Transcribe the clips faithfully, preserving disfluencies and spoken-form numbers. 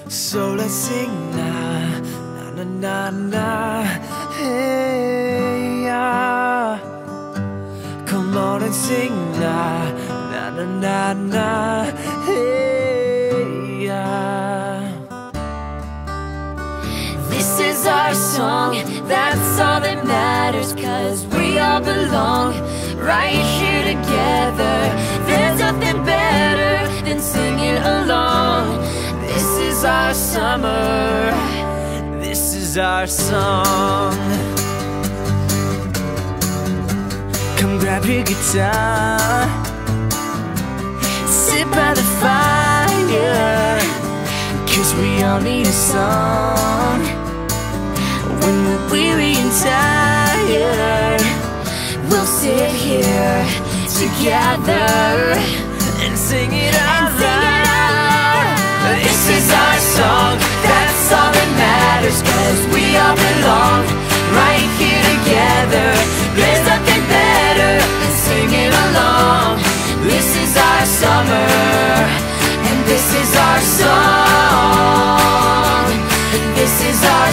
So let's sing na, na na na na, hey yeah. Come on and sing na, na na na na, hey yeah. This is our song, that's all that matters, 'cause we all belong right here together. There's nothing better than singing along. This is our summer, this is our song. Come grab your guitar, sit by the fire, 'cause we all need a song. When we're weary and tired, we'll sit here together and sing it out loud. This is our song, that's all that matters, 'cause we all belong right here together. There's nothing better than singing along. This is our summer, and this is our song. This is our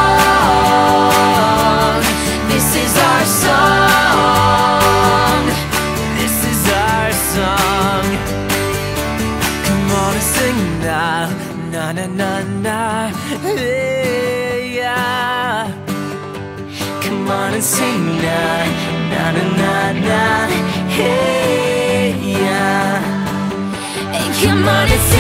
song. This is our song. This is our song. Come on and sing now, na na na na, hey, yeah. Come on and sing now, na na na na, hey yeah. and come on and